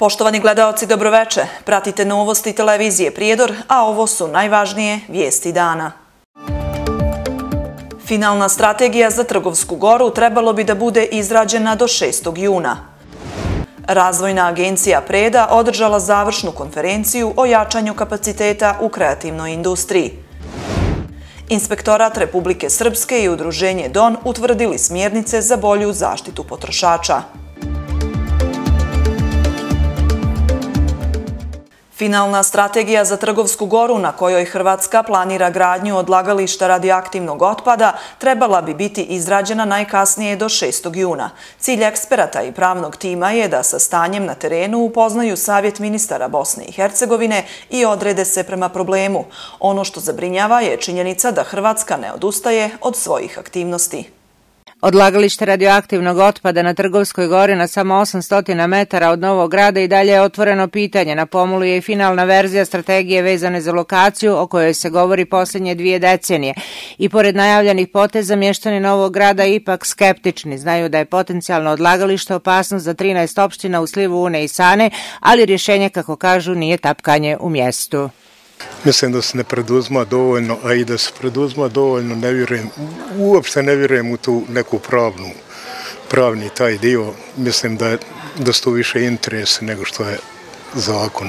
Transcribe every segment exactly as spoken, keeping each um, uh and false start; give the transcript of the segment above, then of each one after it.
Poštovani gledaoci, dobroveče. Pratite novosti televizije Prijedor, a ovo su najvažnije vijesti dana. Finalna strategija za Trgovsku Goru trebalo bi da bude izrađena do šestog juna. Razvojna agencija Preda održala završnu konferenciju o jačanju kapaciteta u kreativnoj industriji. Inspektorat Republike Srpske i udruženje D O N utvrdili smjernice za bolju zaštitu potrošača. Finalna strategija za Trgovsku Goru, na kojoj Hrvatska planira gradnju odlagališta radioaktivnog otpada, trebala bi biti izrađena najkasnije do šestog juna. Cilj eksperata i pravnog tima je da sa stanjem na terenu upoznaju Savjet ministara Bosne i Hercegovine i odrede se prema problemu. Ono što zabrinjava je činjenica da Hrvatska ne odustaje od svojih aktivnosti. Odlagalište radioaktivnog otpada na Trgovskoj Gori na samo osamsto metara od Novog Grada i dalje je otvoreno pitanje. Na pomolu je i finalna verzija strategije vezane za lokaciju o kojoj se govori posljednje dvije decenije. I pored najavljenih poteza, mještani Novog Grada ipak skeptični. Znaju da je potencijalno odlagalište opasnost za trinaest opština u slivu Une i Sane, ali rješenje, kako kažu, nije tapkanje u mjestu. Mislim da se ne preduzma dovoljno, a i da se preduzma dovoljno, ne vjerujem, uopšte ne vjerujem u tu neku pravnu, pravni taj dio. Mislim da, da su to više interese nego što je zakon.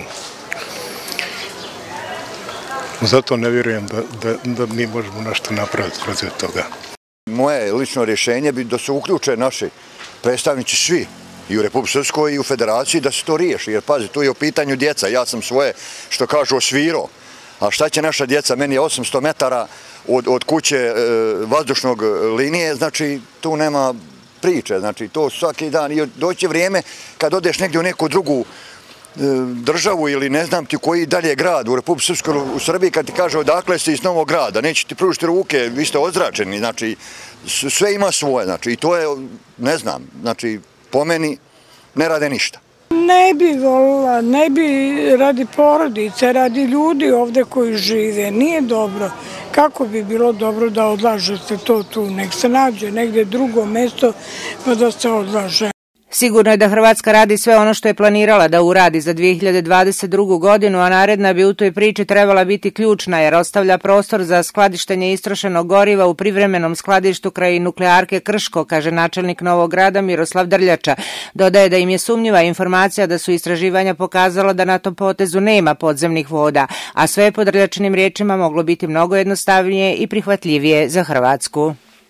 Zato ne vjerujem da, da, da mi možemo nešto napraviti protiv toga. Moje lično rješenje bi da se uključe naši predstavnici svi, i u Republike Srpskoj i u Federaciji, da se to riješi. Jer pazi, tu je u pitanju djeca. Ja sam svoje, što kažu, osvirao. A šta će naša djeca? Meni je osamsto metara od, od kuće e, vazdušnog linije, znači tu nema priče. Znači to svaki dan. I doće vrijeme kad odeš negdje u neku drugu e, državu ili ne znam ti koji dalje grad u Republike Srpskoj, u Srbiji, kad ti kaže odakle si iz Novog Grada, neće ti pružiti ruke, vi ste ozračeni. Znači sve ima svoje. Znači i to je, ne znam, znači po meni ne rade ništa. Ne bi volila, ne bi radi porodice, radi ljudi ovdje koji žive. Nije dobro. Kako bi bilo dobro da odlažete to tu? Nek se nađe negdje drugo mjesto pa da se odlaže. Sigurno je da Hrvatska radi sve ono što je planirala da uradi za dvije hiljade dvadeset drugu. godinu, a naredna bi u toj priči trebala biti ključna jer ostavlja prostor za skladištenje istrošenog goriva u privremenom skladištu kraj nuklearke Krško, kaže načelnik Novog Grada Miroslav Drljača. Dodaje da im je sumnjiva informacija da su istraživanja pokazala da na tom potezu nema podzemnih voda, a sve je po Drljačinim riječima moglo biti mnogo jednostavnije i prihvatljivije za Hrvatsku.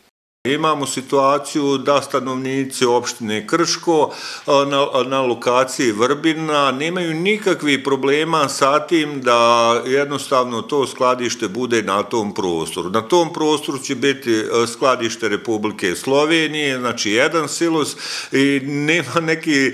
Imamo situaciju da stanovnici opštine Krško na, na lokaciji Vrbina nemaju nikakvih problema sa tim da jednostavno to skladište bude na tom prostoru. Na tom prostoru će biti skladište Republike Slovenije, znači jedan silos i nema neki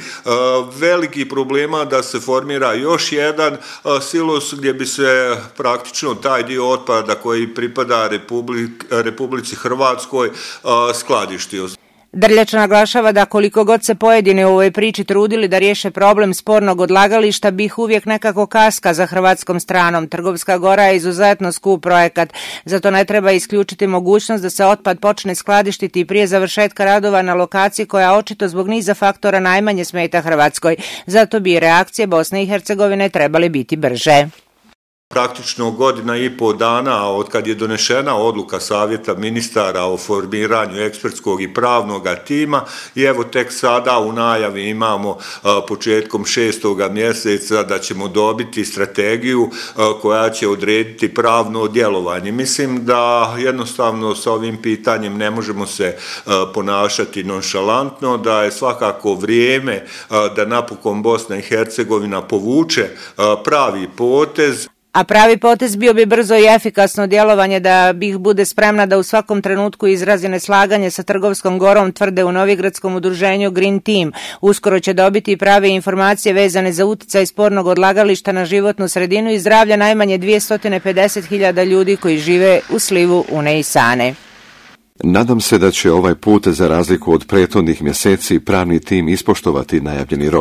veliki problema da se formira još jedan silos gdje bi se praktično taj dio otpada koji pripada Republik, Republici Hrvatskoj skladištio. Drljač naglašava da koliko god se pojedini u ovoj priči trudili da riješe problem spornog odlagališta, bih uvijek nekako kaska za hrvatskom stranom. Trgovska Gora je izuzetno skup projekat, zato ne treba isključiti mogućnost da se otpad počne skladištiti prije završetka radova na lokaciji koja očito zbog niza faktora najmanje smeta Hrvatskoj. Zato bi reakcije Bosne i Hercegovine trebale biti brže. Praktično godina i pol dana od kad je donešena odluka Savjeta ministara o formiranju ekspertskog i pravnog tima i evo tek sada u najavi imamo a, početkom šestoga mjeseca da ćemo dobiti strategiju a, koja će odrediti pravno djelovanje. Mislim da jednostavno sa ovim pitanjem ne možemo se a, ponašati nonšalantno, da je svakako vrijeme a, da napokon Bosna i Hercegovina povuče a, pravi potez. A pravi potez bio bi brzo i efikasno djelovanje da bih bude spremna da u svakom trenutku izrazi neslaganje sa Trgovskom Gorom, tvrde u novigradskom udruženju Green Team. Uskoro će dobiti prave informacije vezane za utjecaj spornog odlagališta na životnu sredinu i zdravlje najmanje dvjesto pedeset hiljada ljudi koji žive u slivu Une i Sane. Nadam se da će ovaj put, za razliku od prethodnih mjeseci, pravni tim ispoštovati najavljeni rok.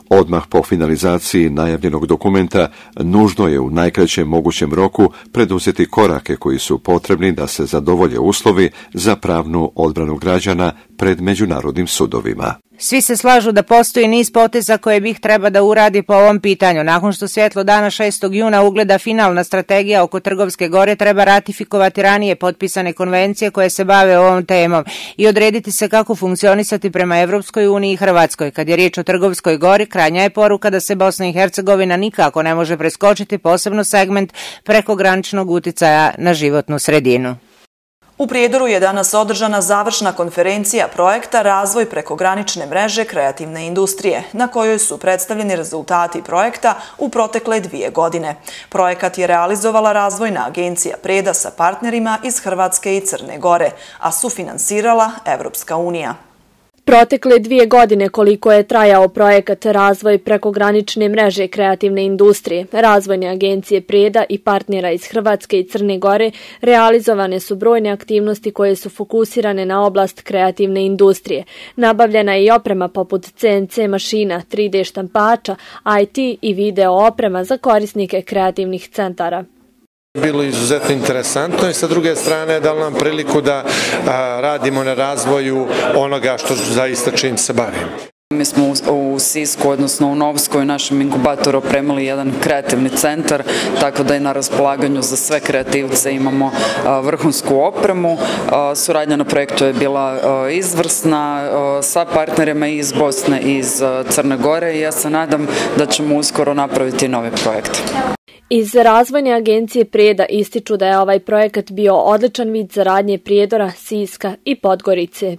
Odmah po finalizaciji najavljenog dokumenta nužno je u najkraćem mogućem roku preduzeti korake koji su potrebni da se zadovolje uslovi za pravnu odbranu građana pred međunarodnim sudovima. Svi se slažu da postoji niz poteza koje bih treba da uradi po ovom pitanju. Nakon što svjetlo dana šestog juna ugleda finalna strategija oko Trgovske gore, treba ratifikovati ranije potpisane konvencije koje se bave ovom temom i odrediti se kako funkcionisati prema Evropskoj uniji i Hrvatskoj. Kad je riječ o Trgovskoj gori, krajnja je poruka da se Bosna i Hercegovina nikako ne može preskočiti, posebno segment prekograničnog uticaja na životnu sredinu. U Prijedoru je danas održana završna konferencija projekta Razvoj prekogranične mreže kreativne industrije, na kojoj su predstavljeni rezultati projekta u protekle dvije godine. Projekat je realizovala Razvojna agencija Preda sa partnerima iz Hrvatske i Crne Gore, a sufinansirala Evropska unija. Protekle dvije godine koliko je trajao projekat Razvoj prekogranične mreže kreativne industrije, Razvojne agencije Preda i partnera iz Hrvatske i Crne Gore, realizovane su brojne aktivnosti koje su fokusirane na oblast kreativne industrije. Nabavljena je i oprema poput C N C mašina, tri D štampača, I T i video oprema za korisnike kreativnih centara. Bilo izuzetno interesantno i sa druge strane dalo nam priliku da a, radimo na razvoju onoga što zaista čim se bavimo. Mi smo u, u Sisku, odnosno u Novskoj, našem inkubatoru opremili jedan kreativni centar, tako da je na raspolaganju za sve kreativce imamo a, vrhunsku opremu. A, suradnja na projektu je bila a, izvrsna a, sa partnerima iz Bosne i iz a, Crne Gore i ja se nadam da ćemo uskoro napraviti nove projekte. Iz Razvojne agencije Preda ističu da je ovaj projekat bio odličan vid saradnje Prijedora, Siska i Podgorice.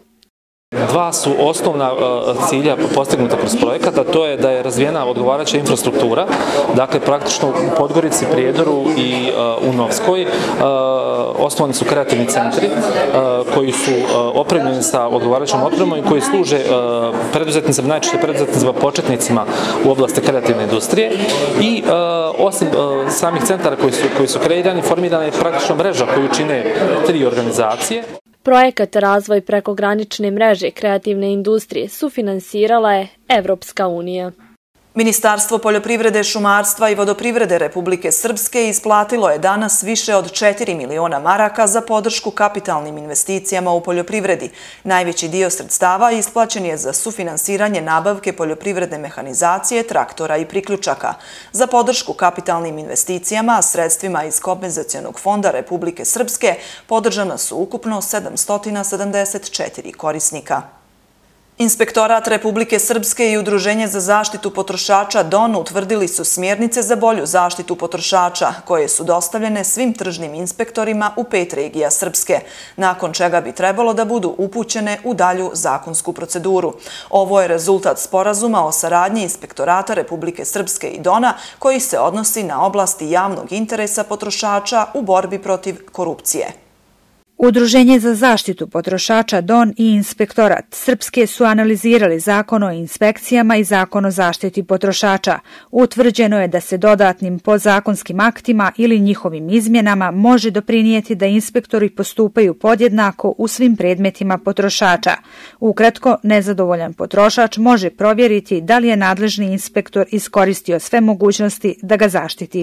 Dva su osnovna uh, cilja postignuta kroz projekat, a to je da je razvijena odgovarajuća infrastruktura, dakle praktično u Podgorici, Prijedoru i uh, u Novskoj uh, osnovani su kreativni centri uh, koji su uh, opremljeni sa odgovarajućom opremom i koji služe uh, preduzetnicima, najčešće preduzetnicima početnicima u oblasti kreativne industrije i uh, osim uh, samih centara koji su, koji su kreirani, formirana je praktično mreža koju čine tri organizacije. Projekat Razvoj prekogranične mreže kreativne industrije sufinansirala je Evropska unija. Ministarstvo poljoprivrede, šumarstva i vodoprivrede Republike Srpske isplatilo je danas više od četiri miliona maraka za podršku kapitalnim investicijama u poljoprivredi. Najveći dio sredstava isplaćen je za sufinansiranje nabavke poljoprivredne mehanizacije, traktora i priključaka. Za podršku kapitalnim investicijama, sredstvima iz Kompenzacionog fonda Republike Srpske podržana su ukupno sedamsto sedamdeset četiri korisnika. Inspektorat Republike Srpske i Udruženje za zaštitu potrošača D O N utvrdili su smjernice za bolju zaštitu potrošača, koje su dostavljene svim tržnim inspektorima u pet regija Srpske, nakon čega bi trebalo da budu upućene u dalju zakonsku proceduru. Ovo je rezultat sporazuma o saradnji Inspektorata Republike Srpske i D O N-a koji se odnosi na oblasti javnog interesa potrošača u borbi protiv korupcije. Udruženje za zaštitu potrošača D O N i Inspektorat Srpske su analizirali zakon o inspekcijama i zakon o zaštiti potrošača. Utvrđeno je da se dodatnim podzakonskim aktima ili njihovim izmjenama može doprinijeti da inspektori postupaju podjednako u svim predmetima potrošača. Ukratko, nezadovoljan potrošač može provjeriti da li je nadležni inspektor iskoristio sve mogućnosti da ga zaštiti.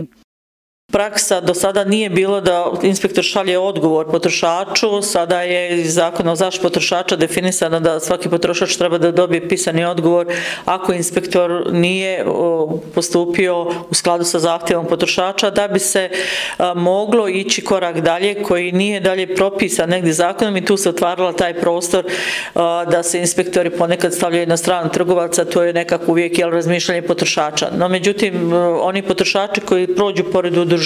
Praksa do sada nije bilo da inspektor šalje odgovor potrošaču, sada je iz zakona o zaštiti potrošača definisano da svaki potrošač treba da dobije pisani odgovor ako inspektor nije postupio u skladu sa zahtjevom potrošača, da bi se moglo ići korak dalje koji nije dalje propisan negdje zakonom i tu se otvarala taj prostor da se inspektori ponekad stavljaju na stranu trgovaca, to je nekako uvijek jel, razmišljanje potrošača. No međutim, oni potrošači koji prođu pored udruženja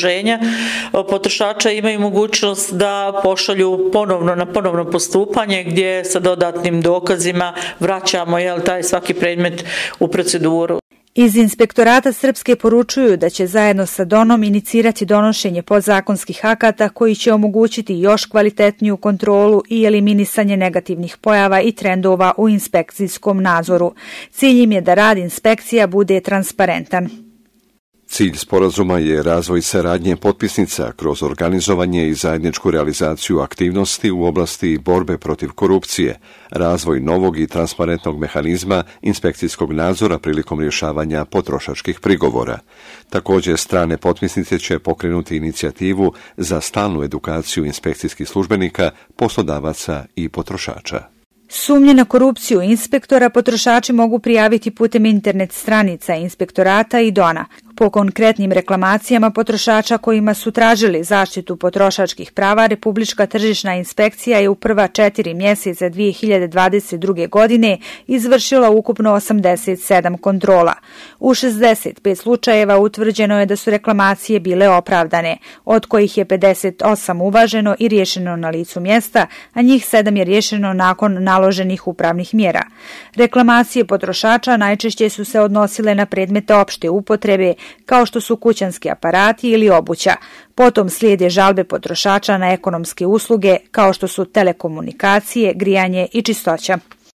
potrošača imaju mogućnost da pošalju ponovno na ponovno postupanje gdje sa dodatnim dokazima vraćamo jel, taj svaki predmet u proceduru. Iz Inspektorata Srpske poručuju da će zajedno sa D O N-om inicirati donošenje podzakonskih akata koji će omogućiti još kvalitetniju kontrolu i eliminisanje negativnih pojava i trendova u inspekcijskom nadzoru. Cilj im je da rad inspekcija bude transparentan. Cilj sporazuma je razvoj saradnje potpisnica kroz organizovanje i zajedničku realizaciju aktivnosti u oblasti borbe protiv korupcije, razvoj novog i transparentnog mehanizma inspekcijskog nadzora prilikom rješavanja potrošačkih prigovora. Također, strane potpisnice će pokrenuti inicijativu za stalnu edukaciju inspekcijskih službenika, poslodavaca i potrošača. Sumnje na korupciju inspektora potrošači mogu prijaviti putem internet stranica Inspektorata i Dona. Po konkretnim reklamacijama potrošača kojima su tražili zaštitu potrošačkih prava, Republička tržišna inspekcija je u prva četiri mjeseca dvije hiljade dvadeset druge. godine izvršila ukupno osamdeset sedam kontrola. U šezdeset pet slučajeva utvrđeno je da su reklamacije bile opravdane, od kojih je pedeset osam uvaženo i riješeno na licu mjesta, a njih sedam je riješeno nakon naloženih upravnih mjera. Reklamacije potrošača najčešće su se odnosile na predmete opšte upotrebe, kao što su kućanski aparati ili obuća. Potom slijede žalbe potrošača na ekonomske usluge, kao što su telekomunikacije, grijanje i čistoća.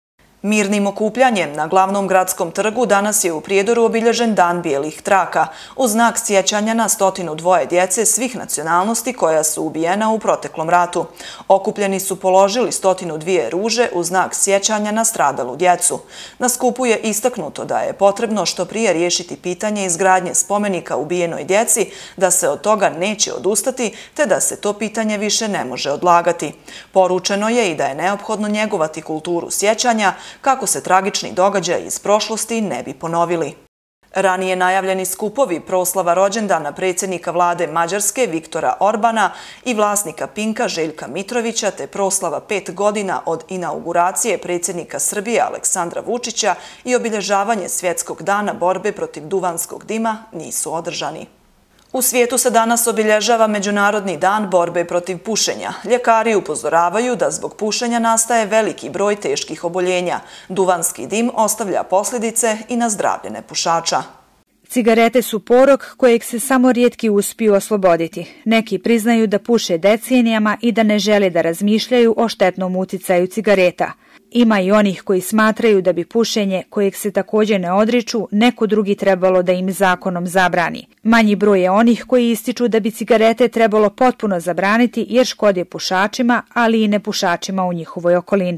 Mirnim okupljanjem na glavnom gradskom trgu danas je u Prijedoru obilježen Dan bijelih traka, u znak sjećanja na stotinu dvoje djece svih nacionalnosti koja su ubijena u proteklom ratu. Okupljeni su položili stotinu dvije ruže u znak sjećanja na stradalu djecu. Na skupu je istaknuto da je potrebno što prije riješiti pitanje izgradnje spomenika ubijenoj djeci, da se od toga neće odustati, te da se to pitanje više ne može odlagati. Poručeno je i da je neophodno njegovati kulturu sjećanja, kako se tragični događaj iz prošlosti ne bi ponovili. Ranije najavljeni skupovi proslava rođendana predsjednika vlade Mađarske Viktora Orbana i vlasnika Pinka Željka Mitrovića te proslava pet godina od inauguracije predsjednika Srbije Aleksandra Vučića i obilježavanje Svjetskog dana borbe protiv duvanskog dima nisu održani. U svijetu se danas obilježava Međunarodni dan borbe protiv pušenja. Ljekari upozoravaju da zbog pušenja nastaje veliki broj teških oboljenja. Duvanski dim ostavlja posljedice i na zdravlje nepušača. Cigarete su porok kojeg se samo rijetki uspiju osloboditi. Neki priznaju da puše decenijama i da ne žele da razmišljaju o štetnom uticaju cigareta. Ima i onih koji smatraju da bi pušenje, kojeg se također ne odriču, neko drugi trebalo da im zakonom zabrani. Manji broj je onih koji ističu da bi cigarete trebalo potpuno zabraniti jer škode pušačima, ali i nepušačima u njihovoj okolini.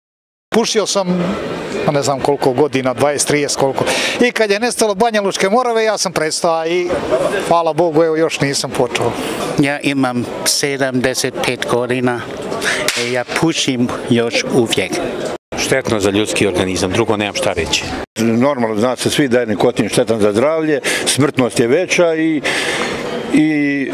Pušio sam, ne znam koliko godina, dvadeset trideset koliko. I kad je nestalo Banja Lučke Morave, ja sam prestao i hvala Bogu, evo još nisam počeo. Ja imam sedamdeset pet godina i ja pušim još uvijek. Štetno za ljudski organizam, drugo nemam šta reći. Normalno, zna se svi da je nikotin štetan za zdravlje, smrtnost je veća i, i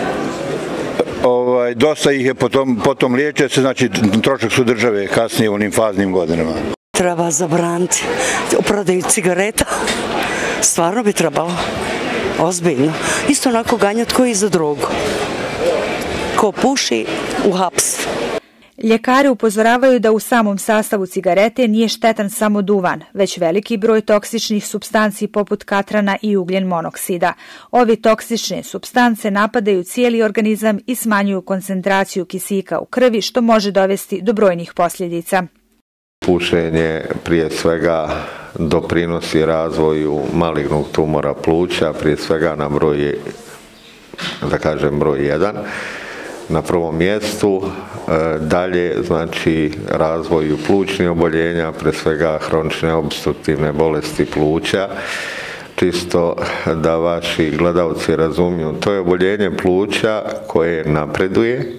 ovaj, dosta ih je potom, potom liječe se, znači trošak su države kasnije u onim faznim godinama. Treba zabraniti u prodaju cigareta, stvarno bi trebalo, ozbiljno. Isto onako ganjati koji za drogu. Ko puši, u haps. Ljekari upozoravaju da u samom sastavu cigarete nije štetan samo duvan, već veliki broj toksičnih supstanci poput katrana i ugljen monoksida. Ove toksične supstance napadaju cijeli organizam i smanjuju koncentraciju kisika u krvi, što može dovesti do brojnih posljedica. Pušenje prije svega doprinosi razvoju malignog tumora pluća, prije svega na broj, da kažem broj jedan. Na prvom mjestu, dalje znači razvoju plućnih oboljenja, pre svega hronične opstruktivne bolesti pluća. Čisto da vaši gledalci razumiju, to je oboljenje pluća koje napreduje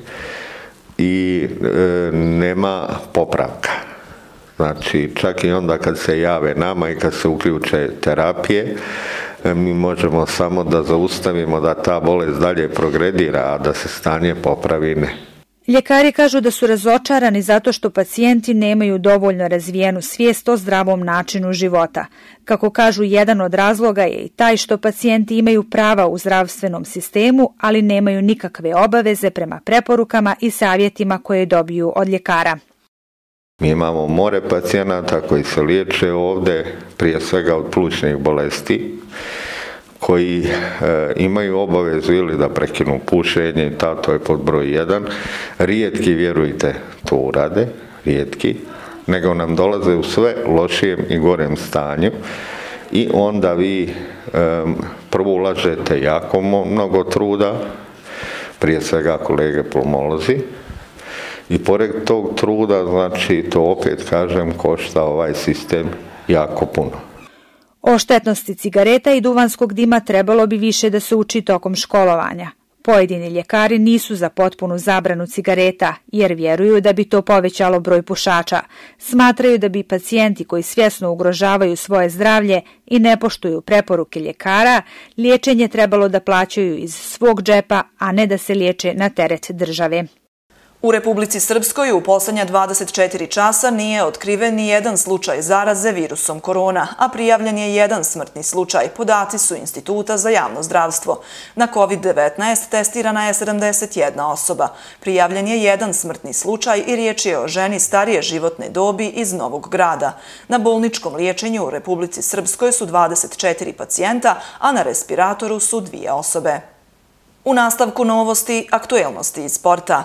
i e, nema popravka. Znači čak i onda kad se jave nama i kad se uključe terapije, mi možemo samo da zaustavimo da ta bolest dalje progredira, a da se stanje popravi ne. Ljekari kažu da su razočarani zato što pacijenti nemaju dovoljno razvijenu svijest o zdravom načinu života. Kako kažu, jedan od razloga je i taj što pacijenti imaju prava u zdravstvenom sistemu, ali nemaju nikakve obaveze prema preporukama i savjetima koje dobiju od ljekara. Mi imamo more pacijenata koji se liječe ovdje prije svega od plućnih bolesti, koji e, imaju obavezu ili da prekinu pušenje, ta, to je pod broj jedan. Rijetki, vjerujte, to urade, rijetki, nego nam dolaze u sve lošijem i gorem stanju. i onda vi prvo ulažete jako mnogo truda, prije svega kolege pomolozi, i pored tog truda, znači to opet kažem, košta ovaj sistem jako puno. O štetnosti cigareta i duvanskog dima trebalo bi više da se uči tokom školovanja. Pojedini ljekari nisu za potpunu zabranu cigareta, jer vjeruju da bi to povećalo broj pušača. Smatraju da bi pacijenti koji svjesno ugrožavaju svoje zdravlje i ne poštuju preporuke ljekara, liječenje trebalo da plaćaju iz svog džepa, a ne da se liječe na teret države. U Republici Srpskoj u posljednja dvadeset četiri časa nije otkriven ni jedan slučaj zaraze virusom korona, a prijavljen je jedan smrtni slučaj. Podaci su Instituta za javno zdravstvo. Na kovid devetnaest testirana je sedamdeset jedna osoba. Prijavljen je jedan smrtni slučaj i riječ je o ženi starije životne dobi iz Novog Grada. Na bolničkom liječenju u Republici Srpskoj su dvadeset četiri pacijenta, a na respiratoru su dvije osobe. U nastavku novosti, aktuelnosti iz sporta.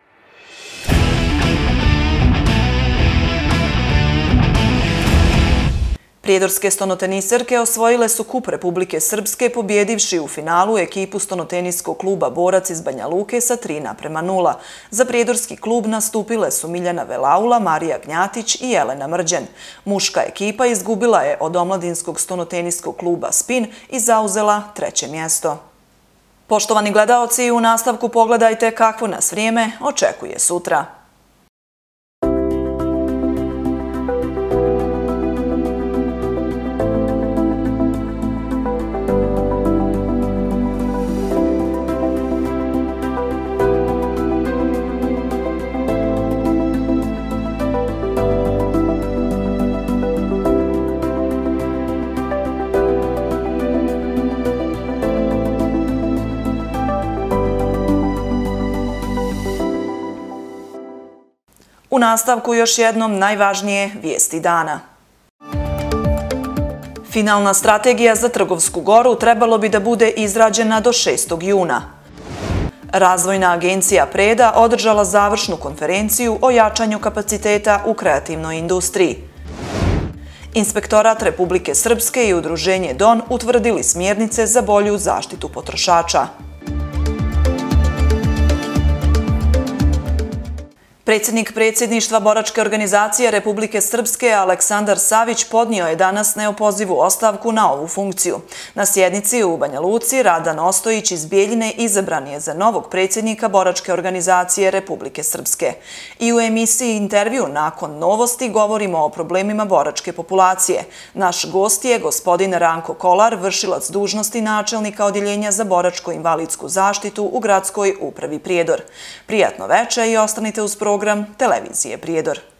Prijedorske stonoteniserke osvojile su kup Republike Srpske pobjedivši u finalu ekipu stonoteniskog kluba Borac iz Banja Luke sa tri naprema nula. Za prijedorski klub nastupile su Miljana Velaula, Marija Gnjatić i Jelena Mrđen. Muška ekipa izgubila je od omladinskog stonoteniskog kluba Spin i zauzela treće mjesto. Poštovani gledaoci, u nastavku pogledajte kakvo nas vrijeme očekuje sutra. U nastavku još jednom najvažnije vijesti dana. Finalna strategija za Trgovsku Goru trebalo bi da bude izrađena do šestog juna. Razvojna agencija Preda održala završnu konferenciju o jačanju kapaciteta u kreativnoj industriji. Inspektorat Republike Srpske i udruženje D O N utvrdili smjernice za bolju zaštitu potrošača. Predsjednik predsjedništva Boračke organizacije Republike Srpske Aleksandar Savić podnio je danas neopozivu ostavku na ovu funkciju. Na sjednici u Banja Luci Radan Ostojić iz Bijeljine izabran je za novog predsjednika Boračke organizacije Republike Srpske. I u emisiji Intervju nakon novosti govorimo o problemima boračke populacije. Naš gost je gospodin Ranko Kolar, vršilac dužnosti načelnika Odjeljenja za boračko-invalidsku zaštitu u Gradskoj upravi Prijedor. Prijatno veče i ostanite uz program televizije Prijedor.